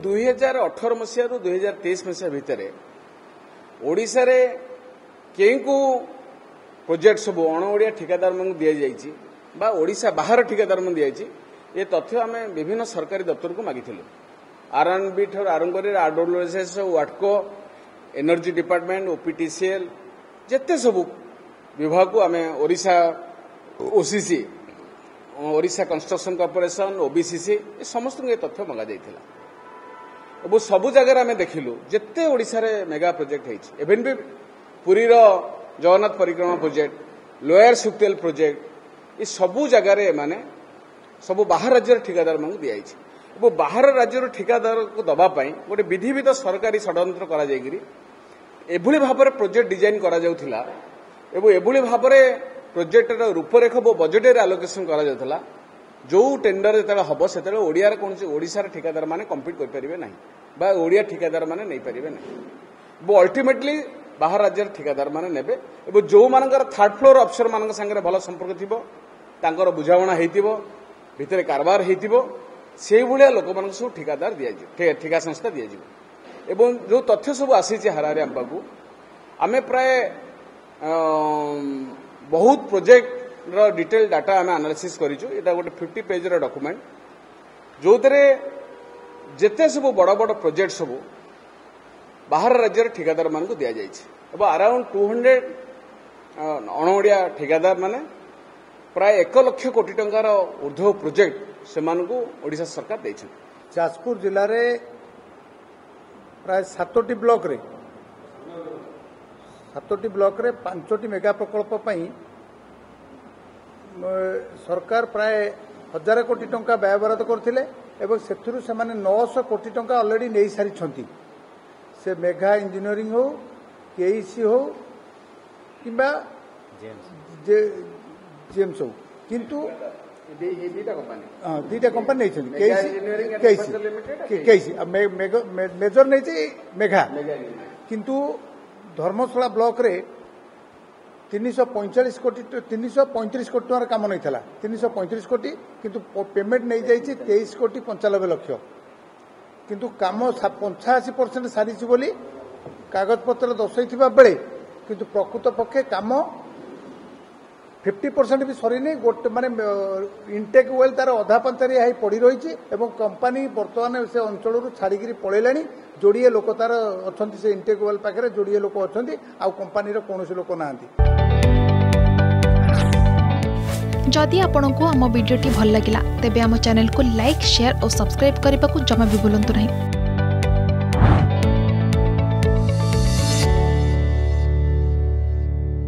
2018 मसीह रु 2023 मसीह भितर ओडिशा रे केउ प्रोजेक्ट सब अण ओडिया ठिकादार मान दि जाइए बा ओडिशा बाहर ठिकादार मान दि ये तथ्य आम विभिन्न सरकारी दफ्तर को मागिलु आरएनबी ठार आरंभ कर आरडब्ल्यूएसएस वाटको एनर्जी डिपार्टमेंट ओपीटीसीएल जिते सब विभाग को आम Odisha OCC Odisha construction corporation OBCC ये समस्त तथ्य मंगा जाइथिला और सबु जगह आम देखिलु जिते ओडिशा रे मेगा प्रोजेक्ट है एवं भी पुरी जगन्नाथ परिक्रमा प्रोजेक्ट लोयर सुक्तेल प्रोजेक्ट ये सबु जगार माने सबु बाहर राज्य ठिकादार मान दि जाइए बाहर राज्य ठिकादार को दवापाई गोटे विधिविध सरकारी षड्यंत्र करा जायगिरी एभली भाव प्रोजेक्ट डिजाइन करा जाउथिला एवं एभली भाव प्रोजेक्टर रूपरेख बजेट आलोकेशन करा जाउथिला जो टेंडर जो हम से ओडिया कौन ओडिशार ठिकादार माने कम्पीट करें ना बा ओडिया ठिकादार माने नहीं पारे ना वो अल्टीमेटली बाहर राज्य ठिकादार माने नेबे एवं जो मानकर थर्ड फ्लोर अफिसर मान संगे भल संपर्क थी बुझाणा हो भितर कारबार हो से भाया लोक मान सब ठिकादार दि ठिका संस्था दि एवं जो तथ्य सब आसी हारे आम पाक आम प्राय बहुत प्रोजेक्ट डिटेल डाटा आम एनालिसिस करिछु एटा गोटे 50 पेज डॉक्यूमेंट जो जेते सब बड़ बड़ प्रोजेक्ट सब बाहर राज्य ठिकादार मान को दि जाइए अराउंड 200 अणओडिया ठिकादार माने प्राय 1 लाख कोटी टंकार ऊर्ध्व प्रोजेक्ट से ओडिशा सरकार देइछन। जाजपुर जिले में प्राय 7टी ब्लॉक रे 5टी मेगा प्रकल्प पई सरकार प्राय 1000 कोटी टंका व्यय बराद करथिले एवं सेथुरु से 900 कोटी टंका ऑलरेडी नहीं सारी से मेगा इंजीनियरिंग हो केईसी हो किंबा जेम्स हो किंतु दीटा कंपनी केईसी मेजर नहीं मेघा किंतु धर्मशाला ब्लॉक रे 335 कोटी टकर काम नहीं था 335 कोटी किंतु पेमेंट नहीं जाइए 23 कोटी 95 लक्ष किंतु काम 85% सारी बोली कागज पत्र दर्शाई बेले किंतु प्रकृत पक्षे काम 50% भी सरीनी गोटे माने इनटेक वेल तार अधा पंचारिया पड़ी रही कंपनी बर्तमान से अंचल छाड़ी पलैलानी जोड़िए लोक तार अच्छा से इनटेक वेल पाखे जोड़िए लोक अच्छा कंपनी कौन लोक ना। जदि आपंक आम भिडी भल लगा तेब आम चैनल को लाइक शेयर और सब्सक्राइब करने को जमा भी भूलु नहीं।